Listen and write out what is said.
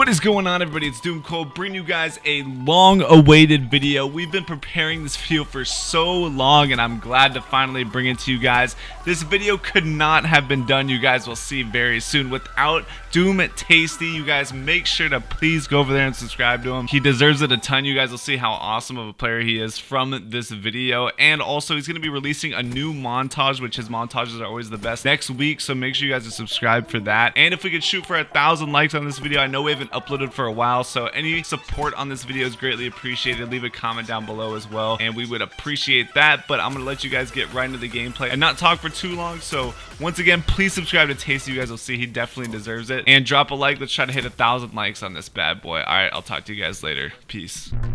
What is going on, everybody? It's Doom Cole bringing you guys a long-awaited video. We've been preparing this video for so long, and I'm glad to finally bring it to you guys. This video could not have been done, you guys will see very soon, without Doom Tasty. You guys make sure to please go over there and subscribe to him. He deserves it a ton. You guys will see how awesome of a player he is from this video. And also, he's going to be releasing a new montage, which his montages are always the best, next week. So make sure you guys are subscribed for that. And if we could shoot for 1,000 likes on this video, I know we haven't uploaded for a while, so any support on this video is greatly appreciated. Leave a comment down below as well, and we would appreciate that. But I'm going to let you guys get right into the gameplay and not talk for too long. So once again, please subscribe to Tasty. You guys will see he definitely deserves it. And drop a like. Let's try to hit 1,000 likes on this bad boy. Alright, I'll talk to you guys later. Peace.